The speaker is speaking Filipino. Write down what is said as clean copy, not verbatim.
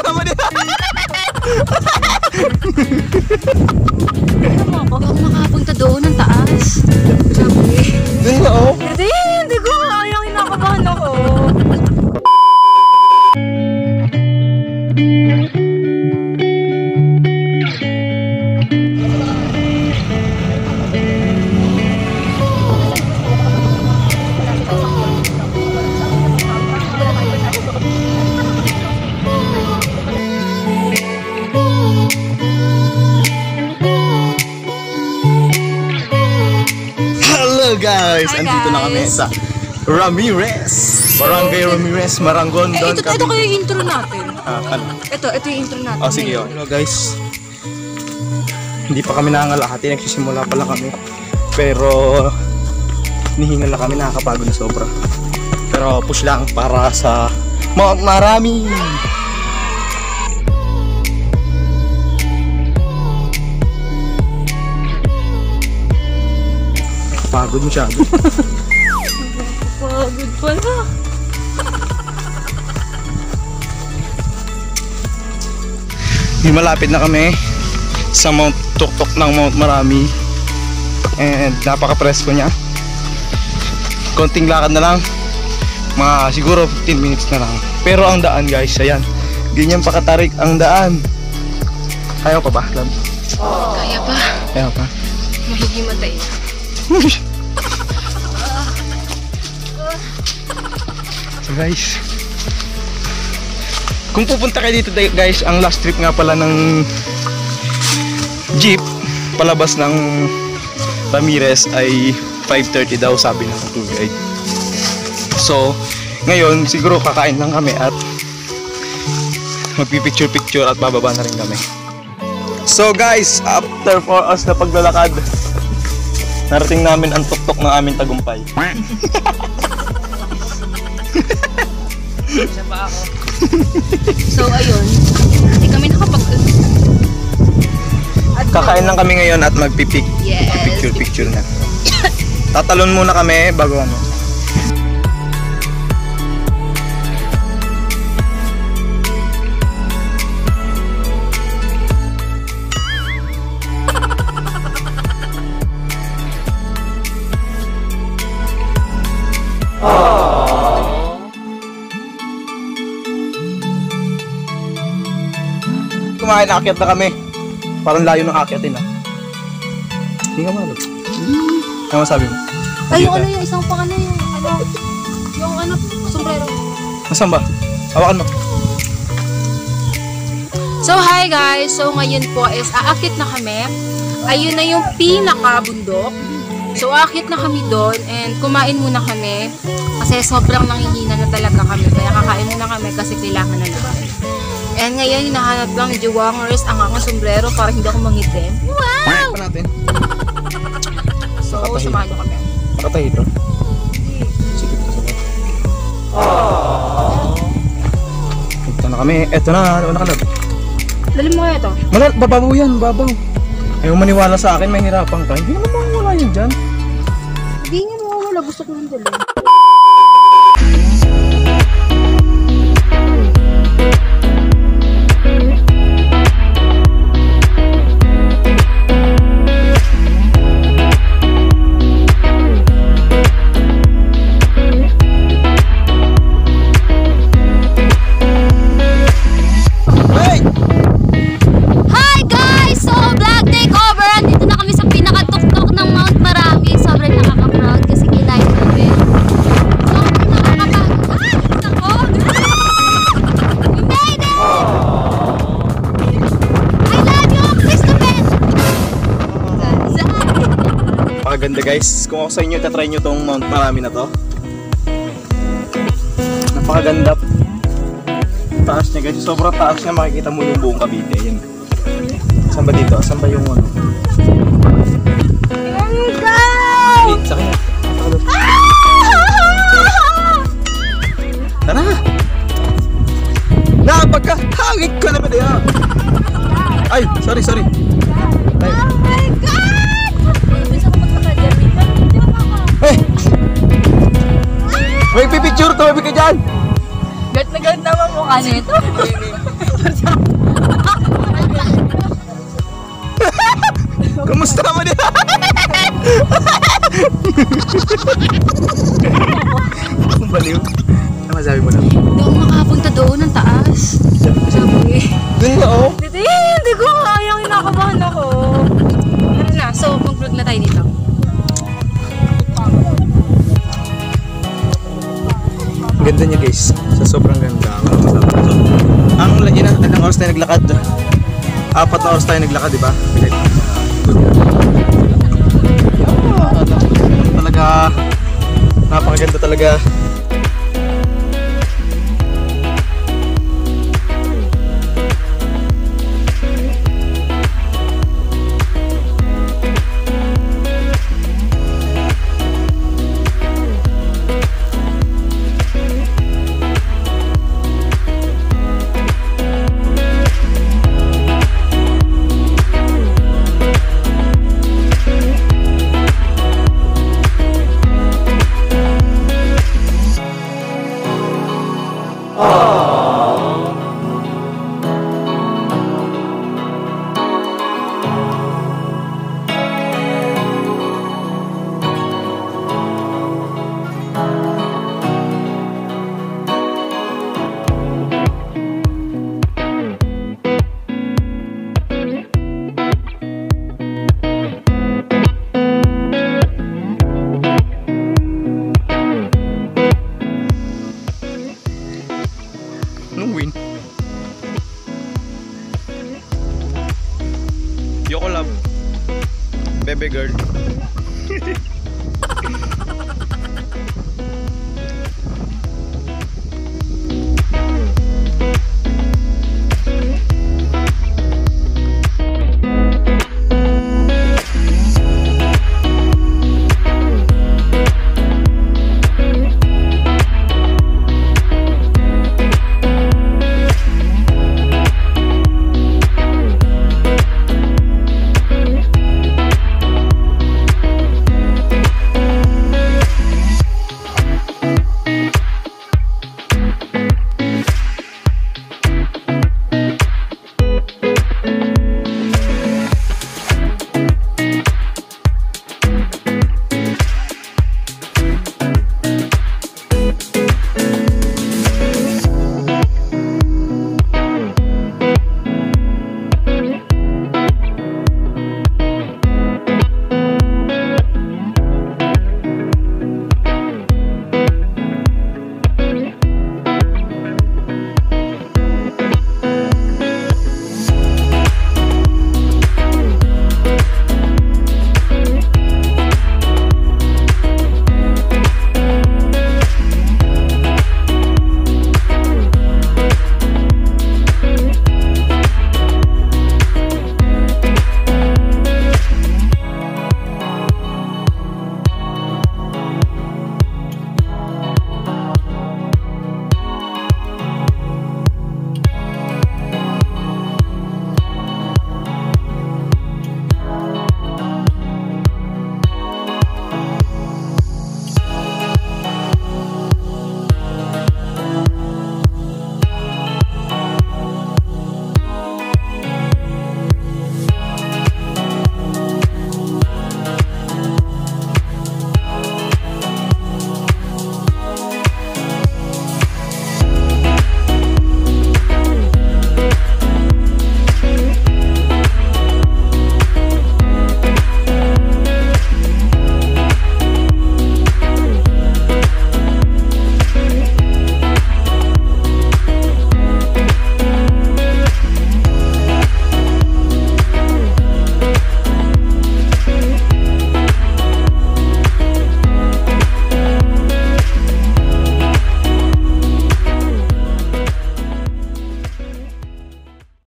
naman din. Huwag ako makapunta doon ng taas. Sabi. Hindi na oh. Hindi ko kaya, kinakabahan ako. Guys, andito na kami sa Ramirez, Barangay Ramirez, Marangon. Ito kayo yung intro natin. Ano? Ito yung intro natin. Oh, sige. Hello guys, hindi pa kami nangangalakati, nagsisimula pa lang kami. Pero nihingal na kami, nakakapagod na sobra. Pero push lang para sa Mount Marami. Pagod masyado. Pagod pala. Malapit na kami sa Mount Tuktok ng Mount Marami. And napaka-presko niya. Konting lakad na lang. Mga siguro 15 minutes na lang. Pero ang daan guys, ayan. Ganyan pakatarik ang daan. Ayaw pa ba? Kaya pa. Ayaw pa. Mahigimatay. So guys, kung pupunta kayo dito guys, ang last trip nga pala ng jeep palabas ng Ramirez ay 5:30 daw, sabi ng tour guide. So ngayon siguro kakain lang kami at magpipicture-picture at bababa na rin kami. So guys, after 4 hours na paglalakad, narating namin ang tuktok ng aming tagumpay. Isa pa ako. So ayun, hindi kami Kakain lang kami ngayon at magpipicture na. Tatalon muna kami bago ano. Kumain, aakyat na kami. Parang layo ng aakyatin ah. Hindi ka malog. Ano masabi mo? Ay, yung isang pang yung sombrero. Nasaan ba? Hawakan mo. So hi guys, so ngayon po is aakyat na kami. Ayun na yung pinakabundok. So aakyat na kami doon and kumain muna kami. Kasi sobrang nanghihina na talaga kami. Kaya kakain muna kami kasi kailangan na namin. And ngayon, hinahanap lang ni Jawangers ang aking sombrero para hindi ako mangitim. Wow! Pa natin. So, samahan nyo kami. Nakatahi ito? Sikip ka sa loob. Ito na kami. Ito na. Ano nakalab? Dali mo kaya ito. Babaw yan. Babaw. Ayaw maniwala sa akin. May hirapan ka. Hindi naman mawawala yan dyan. Hindi nga mawawala. Gusto ko lang dali. Ganda guys, kung ako sa inyo, tatry nyo tong Mount Marami na to. Napakaganda. Taas niya guys, sobrang taas niya, makikita mo yung buong Cavite. Yan. Saan ba dito? Saan ba yung ano? Sa kanya. Tara! Napagkahangit ko naman yan! Ay, sorry. Oh my God! Hey! May pipicture, tumabi ka dyan! Gat na gat naman mukha nito. baliw. Ano masabi mo lang? Hindi ako makapunta doon ang taas. Sabi. Dun na oh. Hindi ko kaya, kinakabahan ako. Tara na, so mag-vlog na tayo dito. Ganda niya guys. Sa sobrang ganda. Ang ilang oras tayo naglakad? 4 na oras tayo naglakad, di ba? Talaga napakaganda talaga. Anong win? Yoko love. Bebe girl.